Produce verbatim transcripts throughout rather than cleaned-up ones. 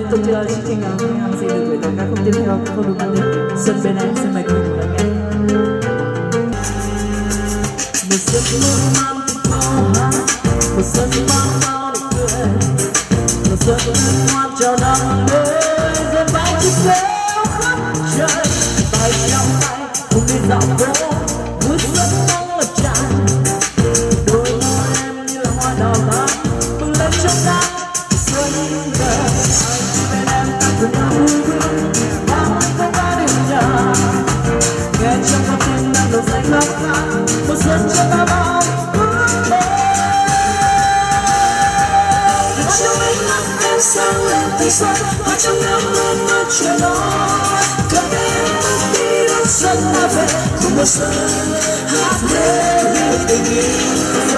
tục chương trình hàng sẽ được gửi tới các khúc tiếp theo, không được bạn được Xuân bên em. Xin mời quý vị lắng nghe. Một giấc mơ mang bao hát, một giấc mơ bao nụ cười, một giấc mơ ngoan chào năm mới dần bao chiếc véo khắp trời. Tay trong tay cùng đi dạo phố, mưa xuân mong ngập tràn, đôi môi em như là hoa đào thắm bừng lên trong nắng xuân về. Anh bên em ta cùng nhau vui vui, bao anh không ai đến nhà, nghe trong con tim đang đổ xanh khóc khát một xuân cho ta bao ước mơ. Hoa trong ánh mắt em sáng lên từ xuân, hoa trong em luôn mất chuyện nói, cầm tay em bước đi đón xuân ta về, cùng một xuân hát lên tình yêu.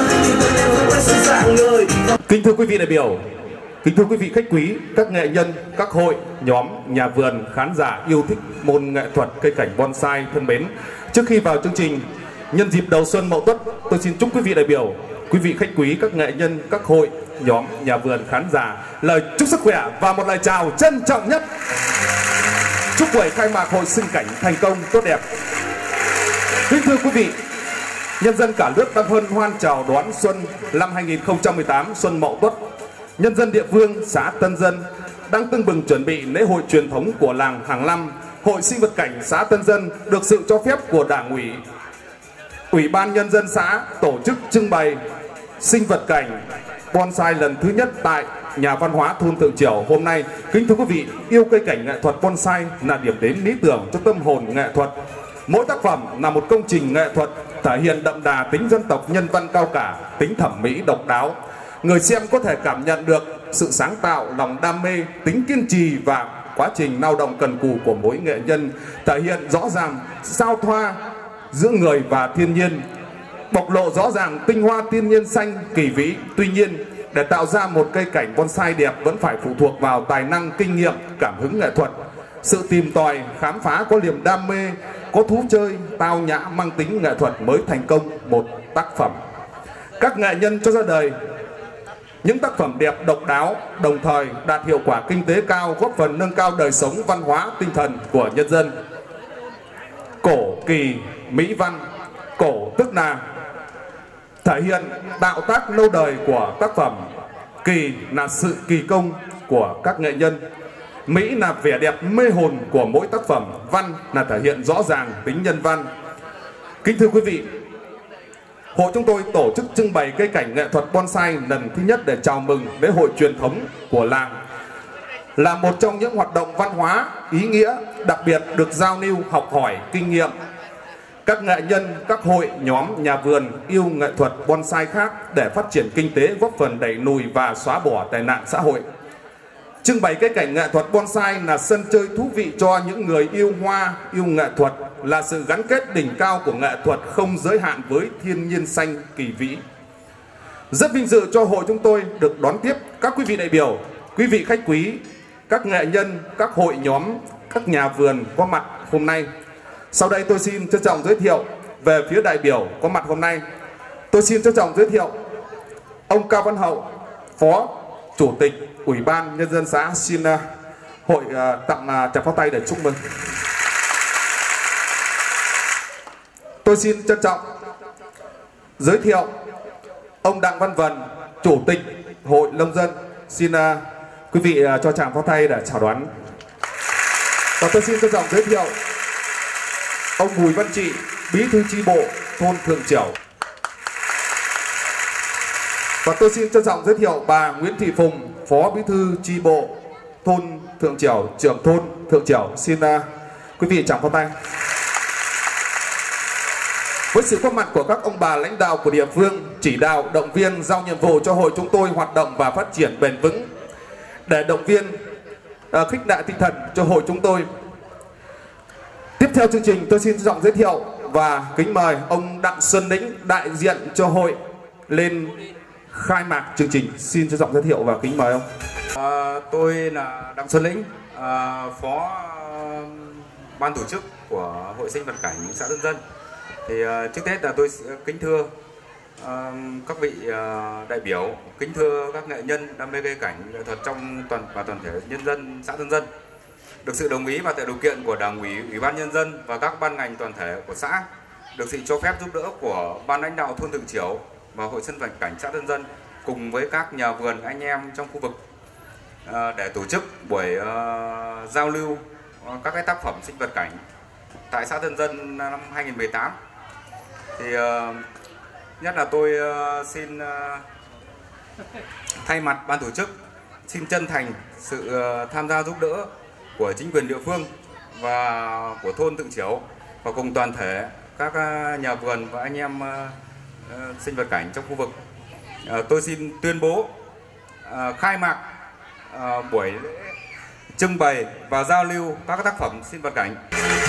Kính thưa quý vị đại biểu, kính thưa quý vị khách quý, các nghệ nhân, các hội, nhóm, nhà vườn, khán giả yêu thích môn nghệ thuật cây cảnh bonsai thân mến. Trước khi vào chương trình, nhân dịp đầu xuân Mậu Tuất, tôi xin chúc quý vị đại biểu, quý vị khách quý, các nghệ nhân, các hội, nhóm, nhà vườn, khán giả lời chúc sức khỏe và một lời chào trân trọng nhất. Chúc buổi khai mạc hội sinh cảnh thành công tốt đẹp. Kính thưa quý vị, nhân dân cả nước đang hân hoan chào đón xuân năm hai nghìn không trăm mười tám, xuân Mậu Tuất. Nhân dân địa phương xã Tân Dân đang tưng bừng chuẩn bị lễ hội truyền thống của làng hàng năm. Hội sinh vật cảnh xã Tân Dân được sự cho phép của Đảng ủy, Ủy ban Nhân dân xã tổ chức trưng bày sinh vật cảnh bonsai lần thứ nhất tại nhà văn hóa thôn Thượng Triều hôm nay. Kính thưa quý vị, yêu cây cảnh nghệ thuật bonsai là điểm đến lý tưởng cho tâm hồn nghệ thuật. Mỗi tác phẩm là một công trình nghệ thuật thể hiện đậm đà tính dân tộc, nhân văn cao cả, tính thẩm mỹ độc đáo. Người xem có thể cảm nhận được sự sáng tạo, lòng đam mê, tính kiên trì và quá trình lao động cần cù của mỗi nghệ nhân, thể hiện rõ ràng giao thoa giữa người và thiên nhiên, bộc lộ rõ ràng tinh hoa thiên nhiên xanh kỳ vĩ. Tuy nhiên, để tạo ra một cây cảnh bonsai đẹp vẫn phải phụ thuộc vào tài năng, kinh nghiệm, cảm hứng nghệ thuật, sự tìm tòi, khám phá, có niềm đam mê, có thú chơi, tao nhã, mang tính nghệ thuật mới thành công một tác phẩm. Các nghệ nhân cho ra đời những tác phẩm đẹp độc đáo, đồng thời đạt hiệu quả kinh tế cao, góp phần nâng cao đời sống văn hóa tinh thần của nhân dân. Cổ kỳ mỹ văn. Cổ tức là thể hiện tạo tác lâu đời của tác phẩm, kỳ là sự kỳ công của các nghệ nhân, mỹ là vẻ đẹp mê hồn của mỗi tác phẩm, văn là thể hiện rõ ràng tính nhân văn. Kính thưa quý vị, hội chúng tôi tổ chức trưng bày cây cảnh nghệ thuật bonsai lần thứ nhất để chào mừng lễ hội truyền thống của làng, là một trong những hoạt động văn hóa ý nghĩa, đặc biệt được giao lưu học hỏi kinh nghiệm. Các nghệ nhân, các hội, nhóm, nhà vườn yêu nghệ thuật bonsai khác để phát triển kinh tế, góp phần đẩy lùi và xóa bỏ tệ nạn xã hội. Trưng bày cây cảnh nghệ thuật bonsai là sân chơi thú vị cho những người yêu hoa, yêu nghệ thuật, là sự gắn kết đỉnh cao của nghệ thuật không giới hạn với thiên nhiên xanh kỳ vĩ. Rất vinh dự cho hội chúng tôi được đón tiếp các quý vị đại biểu, quý vị khách quý, các nghệ nhân, các hội nhóm, các nhà vườn có mặt hôm nay. Sau đây tôi xin trân trọng giới thiệu về phía đại biểu có mặt hôm nay. Tôi xin trân trọng giới thiệu ông Cao Văn Hậu, Phó Chủ tịch Ủy ban Nhân dân xã, xin uh, hội uh, tặng uh, tràng pháo tay để chúc mừng. Tôi xin trân trọng giới thiệu ông Đặng Văn Vần, Chủ tịch Hội Nông dân, xin uh, quý vị uh, cho tràng pháo tay để chào đón. Và tôi xin trân trọng giới thiệu ông Bùi Văn Trị, Bí thư chi bộ thôn Thượng Triều. Và tôi xin trân trọng giới thiệu bà Nguyễn Thị Phùng, Phó Bí thư chi bộ thôn Thượng Triều, trưởng thôn Thượng Triều. Xin uh, quý vị tràng pháo tay. Với sự góp mặt của các ông bà lãnh đạo của địa phương, chỉ đạo, động viên, giao nhiệm vụ cho hội chúng tôi hoạt động và phát triển bền vững. Để động viên, uh, khích lệ tinh thần cho hội chúng tôi. Tiếp theo chương trình, tôi xin trân trọng giới thiệu và kính mời ông Đặng Xuân Lĩnh, đại diện cho hội, lên khai mạc chương trình. Xin trân trọng giới thiệu và kính mời ông. À, tôi là Đặng Xuân Lĩnh, à, phó ban tổ chức của Hội sinh vật cảnh xã Tân Dân. Thì uh, trước Tết là tôi kính thưa À, các vị uh, đại biểu, kính thưa các nghệ nhân đam mê cây cảnh nghệ thuật trong toàn và toàn thể nhân dân xã Tân Dân. Được sự đồng ý và tạo điều kiện của Đảng ủy, Ủy ban Nhân dân và các ban ngành toàn thể của xã, được sự cho phép giúp đỡ của ban lãnh đạo thôn Thượng Chiểu và Hội sinh vật cảnh xã Tân Dân cùng với các nhà vườn anh em trong khu vực uh, để tổ chức buổi uh, giao lưu uh, các cái tác phẩm sinh vật cảnh tại xã Tân Dân năm hai nghìn không trăm mười tám. Thì uh, nhất là tôi uh, xin uh, thay mặt ban tổ chức xin chân thành sự uh, tham gia giúp đỡ của chính quyền địa phương và của thôn Thượng Chiểu và cùng toàn thể các uh, nhà vườn và anh em uh, uh, sinh vật cảnh trong khu vực. Uh, tôi xin tuyên bố uh, khai mạc uh, buổi lễ trưng bày và giao lưu các tác phẩm sinh vật cảnh.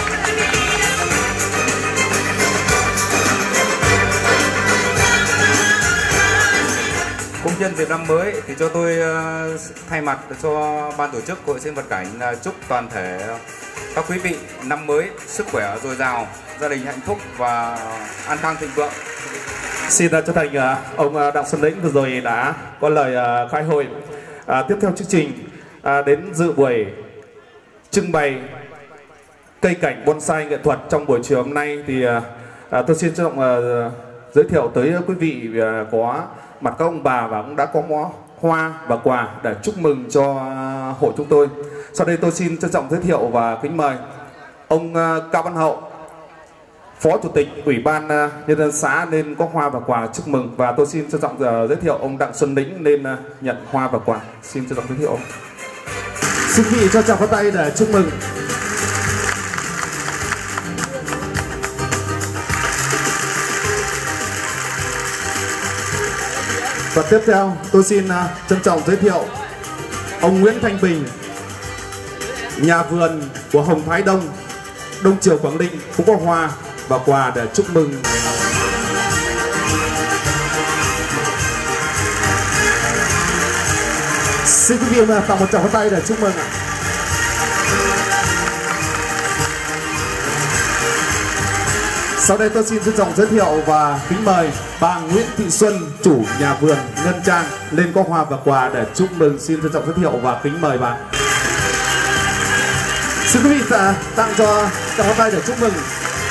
Cũng nhân dịp năm mới thì cho tôi uh, thay mặt cho ban tổ chức Hội sinh vật cảnh uh, chúc toàn thể các quý vị năm mới sức khỏe dồi dào, gia đình hạnh phúc và an khang thịnh vượng. Xin uh, chân thành uh, ông uh, Đặng Xuân Lĩnh vừa rồi đã có lời uh, khai hội. Uh, tiếp theo chương trình uh, đến dự buổi trưng bày cây cảnh bonsai nghệ thuật trong buổi chiều hôm nay thì uh, uh, tôi xin trân trọng uh, giới thiệu tới quý vị uh, có mặt các ông bà và cũng đã có món hoa và quà để chúc mừng cho uh, hội chúng tôi. Sau đây tôi xin trân trọng giới thiệu và kính mời ông uh, Cao Văn Hậu, Phó Chủ tịch Ủy ban uh, Nhân dân xã nên có hoa và quà chúc mừng, và tôi xin trân trọng uh, giới thiệu ông Đặng Xuân Lĩnh nên uh, nhận hoa và quà. Xin trân trọng giới thiệu ông. Xin quý vị cho chào pháo tay để chúc mừng. Và tiếp theo tôi xin uh, trân trọng giới thiệu ông Nguyễn Thanh Bình, nhà vườn của Hồng Thái Đông, Đông Triều Quảng Ninh cũng có hoa và quà để chúc mừng. Xin quý vị tặng một tràng pháo tay để chúc mừng ạ. Sau đây tôi xin trân trọng giới thiệu và kính mời bà Nguyễn Thị Xuân, chủ nhà vườn Ngân Trang lên có hoa và quà để chúc mừng. Xin trân trọng giới thiệu và kính mời bà. Xin quý vị tặng cho tràng pháo tay để chúc mừng.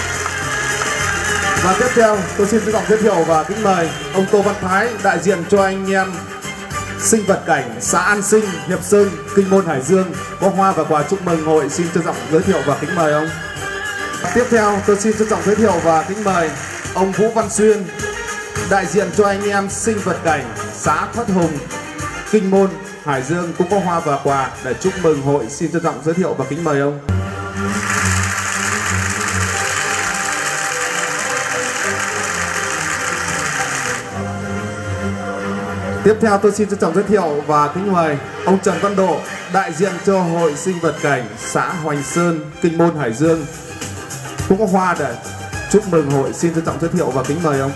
Và tiếp theo tôi xin trân trọng giới thiệu và kính mời ông Tô Văn Thái, đại diện cho anh em sinh vật cảnh xã An Sinh, Hiệp Sơn, Kinh Môn, Hải Dương có hoa và quà chúc mừng hội. Xin trân trọng giới thiệu và kính mời ông. Tiếp theo tôi xin trân trọng giới thiệu và kính mời ông Vũ Văn Xuyên, đại diện cho anh em sinh vật cảnh xã Thất Hùng, Kinh Môn, Hải Dương cũng có hoa và quà để chúc mừng hội. Xin trân trọng giới thiệu và kính mời ông. Tiếp theo tôi xin trân trọng giới thiệu và kính mời ông Trần Văn Độ, đại diện cho Hội sinh vật cảnh xã Hoành Sơn, Kinh Môn, Hải Dương cũng có hoa để chúc mừng hội. Xin trân trọng giới thiệu và kính mời ông.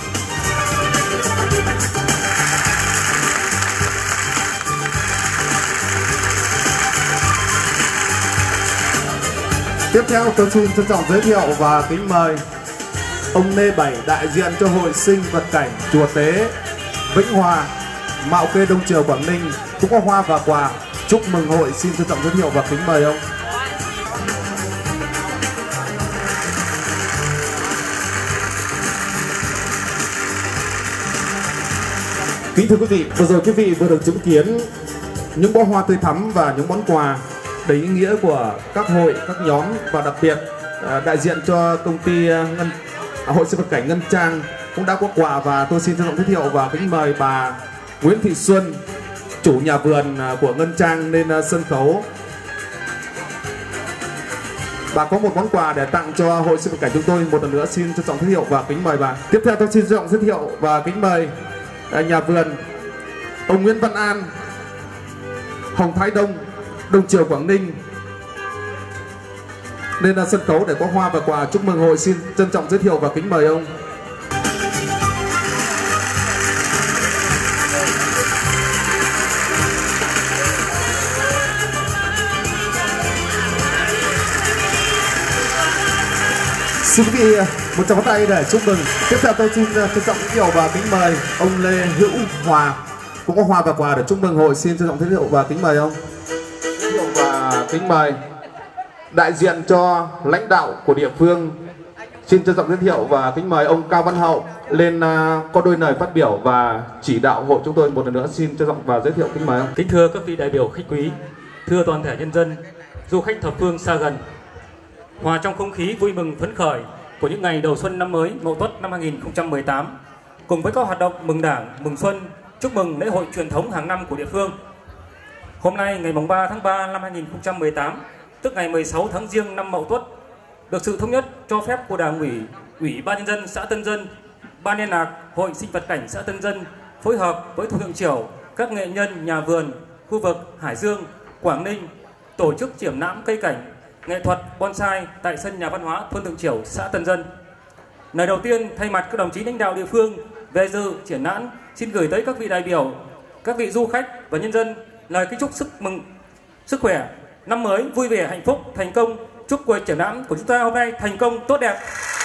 Tiếp theo tôi xin trân trọng giới thiệu và kính mời ông Lê Bảy, đại diện cho Hội sinh vật cảnh Chùa Tế, Vĩnh Hòa, Mạo Khê, Đông Triều, Quảng Ninh cũng có hoa và quà chúc mừng hội. Xin trân trọng giới thiệu và kính mời ông. Kính thưa quý vị, vừa rồi quý vị vừa được chứng kiến những bó hoa tươi thắm và những món quà đầy ý nghĩa của các hội, các nhóm, và đặc biệt đại diện cho công ty Ngân, Hội sinh vật cảnh Ngân Trang cũng đã có quà, và tôi xin trân trọng giới thiệu và kính mời bà Nguyễn Thị Xuân, chủ nhà vườn của Ngân Trang lên sân khấu. Bà có một món quà để tặng cho Hội sinh vật cảnh chúng tôi. Một lần nữa xin trân trọng giới thiệu và kính mời bà. Tiếp theo tôi xin trân trọng giới thiệu và kính mời nhà vườn ông Nguyễn Văn An, Hồng Thái Đông, Đông Triều, Quảng Ninh lên sân khấu để có hoa và quà chúc mừng hội. Xin trân trọng giới thiệu và kính mời ông. Xin quý vị một tràng pháo tay để chúc mừng. Tiếp theo tôi xin trân trọng giới thiệu và kính mời ông Lê Hữu Hòa, cũng có hoa và quà để chúc mừng hội. Xin trân trọng giới thiệu và kính mời ông. Giới thiệu và kính mời đại diện cho lãnh đạo của địa phương. Xin trân trọng giới thiệu và kính mời ông Cao Văn Hậu lên uh, có đôi lời phát biểu và chỉ đạo hội chúng tôi một lần nữa. Xin trân trọng và giới thiệu kính mời ông. Kính thưa các vị đại biểu khách quý, thưa toàn thể nhân dân, du khách thập phương xa gần, hòa trong không khí vui mừng phấn khởi của những ngày đầu xuân năm mới Mậu Tuất năm hai nghìn không trăm mười tám, cùng với các hoạt động mừng Đảng, mừng Xuân, chúc mừng lễ hội truyền thống hàng năm của địa phương. Hôm nay ngày ba tháng ba năm hai nghìn không trăm mười tám, tức ngày mười sáu tháng Giêng năm Mậu Tuất, được sự thống nhất cho phép của Đảng ủy, Ủy ban nhân dân xã Tân Dân, Ban liên lạc Hội sinh vật cảnh xã Tân Dân phối hợp với Thủ Tượng Triểu, các nghệ nhân nhà vườn khu vực Hải Dương, Quảng Ninh tổ chức triển lãm cây cảnh, nghệ thuật bonsai tại sân nhà văn hóa thôn Tượng Triểu, xã Tân Dân. Lời đầu tiên, thay mặt các đồng chí lãnh đạo địa phương về dự triển lãm, xin gửi tới các vị đại biểu, các vị du khách và nhân dân lời kính chúc sức mừng, sức khỏe, năm mới vui vẻ, hạnh phúc, thành công. Chúc cuộc triển lãm của chúng ta hôm nay thành công tốt đẹp.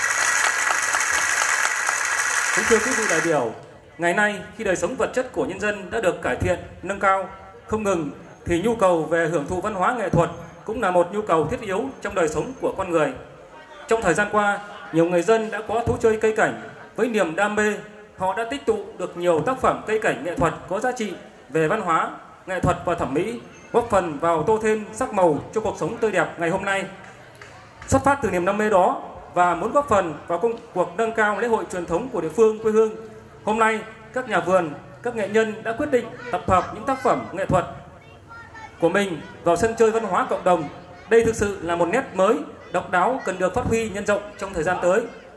Kính thưa quý vị đại biểu, ngày nay khi đời sống vật chất của nhân dân đã được cải thiện, nâng cao không ngừng, thì nhu cầu về hưởng thụ văn hóa nghệ thuật cũng là một nhu cầu thiết yếu trong đời sống của con người. Trong thời gian qua, nhiều người dân đã có thú chơi cây cảnh với niềm đam mê. Họ đã tích tụ được nhiều tác phẩm cây cảnh nghệ thuật có giá trị về văn hóa, nghệ thuật và thẩm mỹ, góp phần vào tô thêm sắc màu cho cuộc sống tươi đẹp ngày hôm nay. Xuất phát từ niềm đam mê đó và muốn góp phần vào công cuộc nâng cao lễ hội truyền thống của địa phương quê hương, hôm nay các nhà vườn, các nghệ nhân đã quyết định tập hợp những tác phẩm nghệ thuật của mình vào sân chơi văn hóa cộng đồng. Đây thực sự là một nét mới, độc đáo cần được phát huy nhân rộng trong thời gian tới.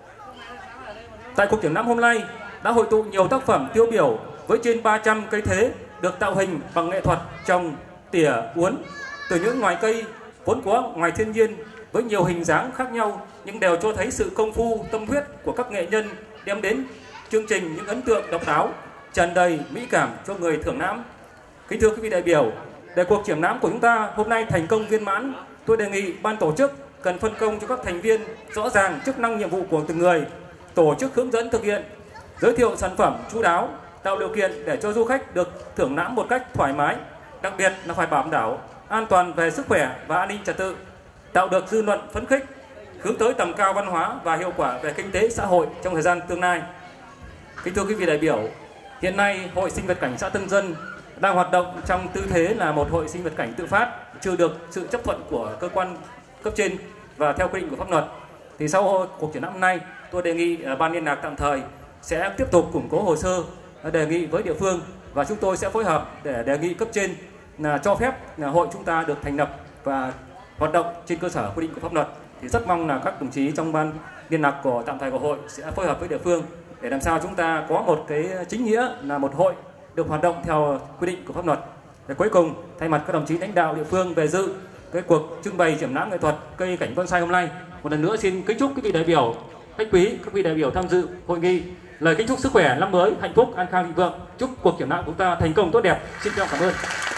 Tại cuộc triển lãm hôm nay đã hội tụ nhiều tác phẩm tiêu biểu với trên ba trăm cây thế được tạo hình bằng nghệ thuật trồng, tỉa, uốn từ những loài cây vốn có ngoài thiên nhiên với nhiều hình dáng khác nhau, nhưng đều cho thấy sự công phu, tâm huyết của các nghệ nhân, đem đến chương trình những ấn tượng độc đáo, tràn đầy mỹ cảm cho người thưởng lãm. Kính thưa quý vị đại biểu, để cuộc triển lãm của chúng ta hôm nay thành công viên mãn, tôi đề nghị ban tổ chức cần phân công cho các thành viên rõ ràng chức năng nhiệm vụ của từng người, tổ chức hướng dẫn thực hiện, giới thiệu sản phẩm chu đáo, tạo điều kiện để cho du khách được thưởng lãm một cách thoải mái, đặc biệt là phải bảo đảm an toàn về sức khỏe và an ninh trật tự, tạo được dư luận phấn khích, hướng tới tầm cao văn hóa và hiệu quả về kinh tế xã hội trong thời gian tương lai. Kính thưa quý vị đại biểu, hiện nay Hội sinh vật cảnh xã Tân Dân đang hoạt động trong tư thế là một hội sinh vật cảnh tự phát, chưa được sự chấp thuận của cơ quan cấp trên và theo quy định của pháp luật. Thì sau cuộc triển lãm hôm nay, tôi đề nghị ban liên lạc tạm thời sẽ tiếp tục củng cố hồ sơ, đề nghị với địa phương và chúng tôi sẽ phối hợp để đề nghị cấp trên là cho phép là hội chúng ta được thành lập và hoạt động trên cơ sở quy định của pháp luật. Thì rất mong là các đồng chí trong ban liên lạc của tạm thời của hội sẽ phối hợp với địa phương để làm sao chúng ta có một cái chính nghĩa là một hội được hoạt động theo quy định của pháp luật. Để cuối cùng, thay mặt các đồng chí lãnh đạo địa phương về dự cái cuộc trưng bày triển lãm nghệ thuật cây cảnh bonsai hôm nay, một lần nữa xin kính chúc quý vị đại biểu khách quý, các vị đại biểu tham dự hội nghị lời kính chúc sức khỏe, năm mới hạnh phúc, an khang thịnh vượng, chúc cuộc triển lãm của chúng ta thành công tốt đẹp. Xin trân trọng cảm ơn.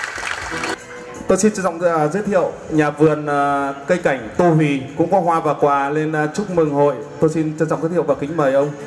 Tôi xin trân trọng uh, giới thiệu nhà vườn uh, cây cảnh Tô Hùy cũng có hoa và quà lên uh, chúc mừng hội. Tôi xin trân trọng giới thiệu và kính mời ông.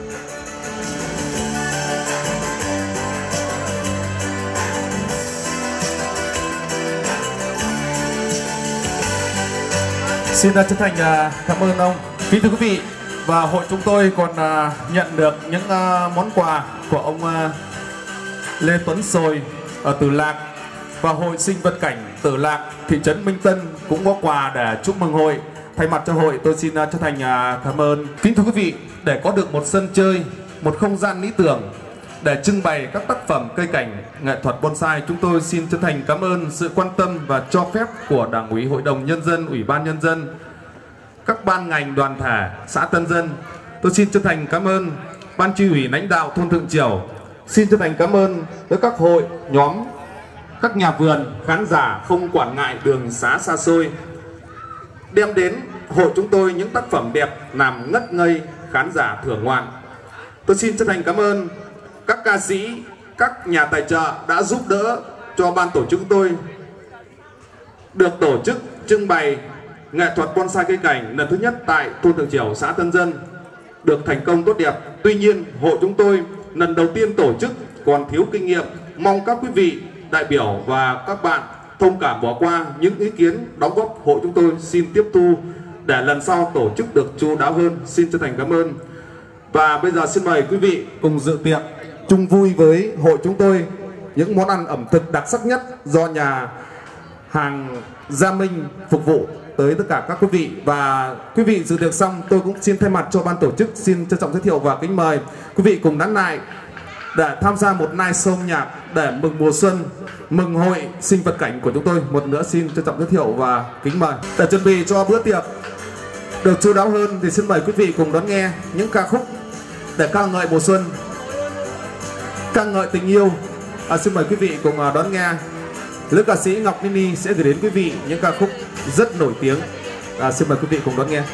Xin uh, chân thành uh, cảm ơn ông. Kính thưa quý vị, và hội chúng tôi còn uh, nhận được những uh, món quà của ông uh, Lê Tuấn Sồi ở Tử Lạc, và Hội sinh vật cảnh Tử Lạc thị trấn Minh Tân cũng có quà để chúc mừng hội. Thay mặt cho hội, tôi xin chân thành cảm ơn. Kính thưa quý vị, để có được một sân chơi, một không gian lý tưởng để trưng bày các tác phẩm cây cảnh nghệ thuật bonsai, chúng tôi xin chân thành cảm ơn sự quan tâm và cho phép của Đảng ủy, Hội đồng Nhân dân, Ủy ban Nhân dân, các ban ngành đoàn thể xã Tân Dân. Tôi xin chân thành cảm ơn Ban Chi ủy lãnh đạo thôn Thượng Triểu. Xin chân thành cảm ơn tới các hội, nhóm, các nhà vườn, khán giả không quản ngại đường xá xa xôi, đem đến hội chúng tôi những tác phẩm đẹp làm ngất ngây khán giả thưởng ngoạn. Tôi xin chân thành cảm ơn các ca sĩ, các nhà tài trợ đã giúp đỡ cho ban tổ chức tôi được tổ chức trưng bày nghệ thuật bonsai cây cảnh lần thứ nhất tại thôn Thượng Triểu, xã Tân Dân được thành công tốt đẹp. Tuy nhiên, hội chúng tôi lần đầu tiên tổ chức còn thiếu kinh nghiệm. Mong các quý vị đại biểu và các bạn thông cảm bỏ qua những ý kiến đóng góp. Hội chúng tôi xin tiếp thu để lần sau tổ chức được chu đáo hơn. Xin chân thành cảm ơn. Và bây giờ xin mời quý vị cùng dự tiệc chung vui với hội chúng tôi những món ăn ẩm thực đặc sắc nhất do nhà hàng Gia Minh phục vụ tới tất cả các quý vị. Và quý vị dự tiệc xong, tôi cũng xin thay mặt cho ban tổ chức xin trân trọng giới thiệu và kính mời quý vị cùng nán lại để tham gia một night show nhạc để mừng mùa xuân, mừng hội sinh vật cảnh của chúng tôi. Một nữa xin trân trọng giới thiệu và kính mời. Để chuẩn bị cho bữa tiệc được chu đáo hơn thì xin mời quý vị cùng đón nghe những ca khúc để ca ngợi mùa xuân, ca ngợi tình yêu. À, xin mời quý vị cùng đón nghe nữ ca sĩ Ngọc Nini sẽ gửi đến quý vị những ca khúc rất nổi tiếng. À, xin mời quý vị cùng đón nghe.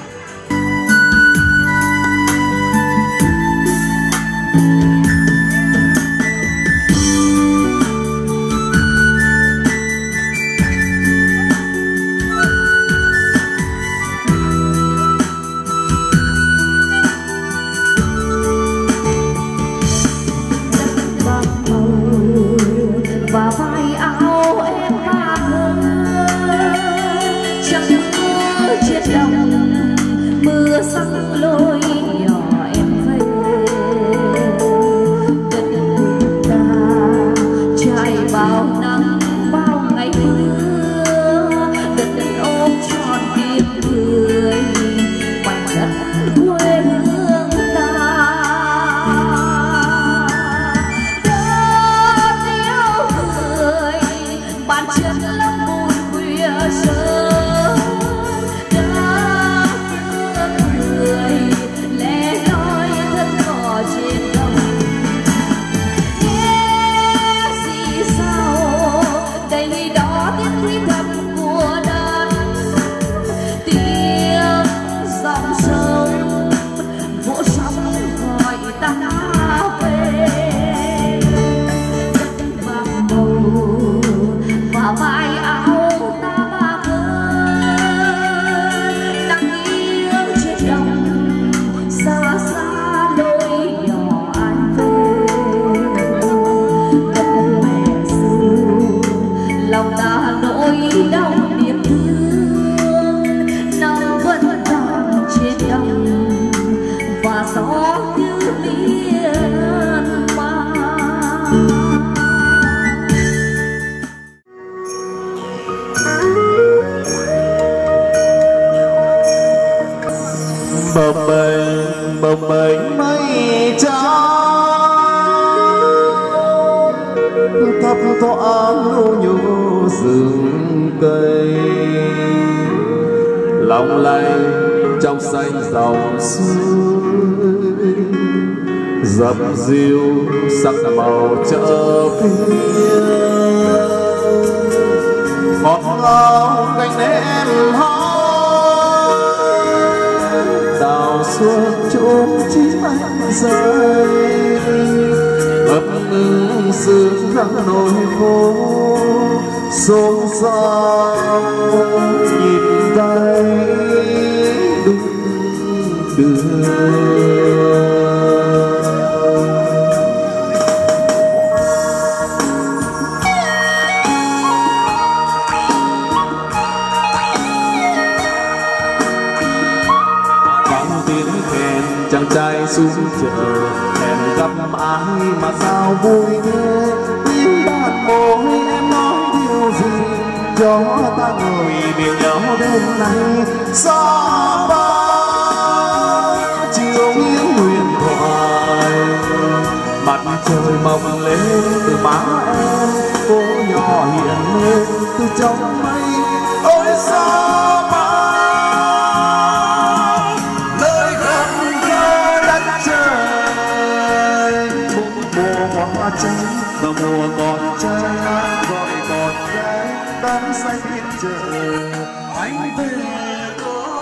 bồng bềnh bồng bềnh mây trắng thấp thoáng nhu nhu rừng cây, long lanh trong xanh dòng suối, dập dìu sắc màu chợ phiên, ngọt ngào cánh em hót, đào xuân chung chim anh rơi, ấp ưng sương răng nổi phố, xôn xao nhìn tay đung đưa. Chàng trai xuống chợ hẹn gặp ai mà sao vui thế, tiếng đàn môi em nói điều gì cho ta ngồi bên nhau đêm nay. Gió bao chiều nghiêng huyền thoại, mặt trời mọc lên từ má em, phố nhỏ hiện lên từ trong mây. Ôi sao trắng và mùa còn trái gọi còn trái đón say biết chờ anh về cô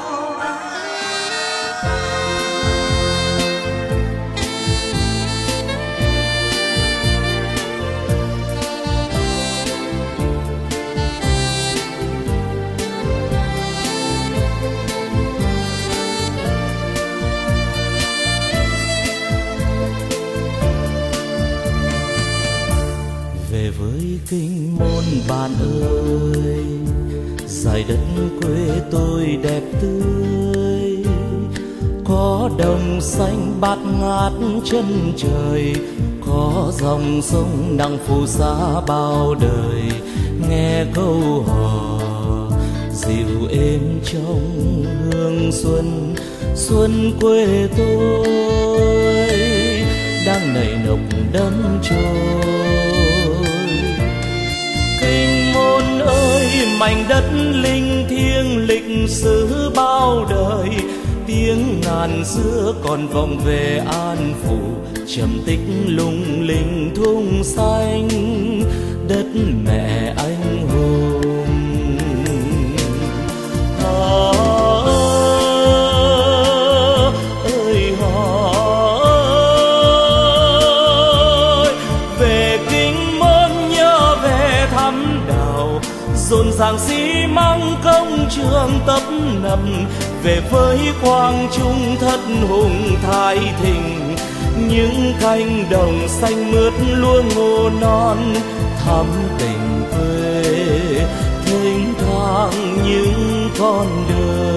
bạn ơi, dải đất quê tôi đẹp tươi, có đồng xanh bát ngát chân trời, có dòng sông nặng phù sa bao đời. Nghe câu hò dịu êm trong hương xuân, xuân quê tôi đang nảy nồng đắm trôi. Kinh môn ơi, mảnh đất linh thiêng lịch sử bao đời, tiếng ngàn xưa còn vọng về An Phủ, trầm tích lung linh thung xanh đất mẹ anh hùng. Hò ơi hò ơi, về Kinh Môn nhớ về thăm đào, rộn ràng xi măng công trường tấp nập, về với quang trung thất hùng thái thịnh, những cánh đồng xanh mướt lúa ngô non, thắm tình quê thênh thang những con đường.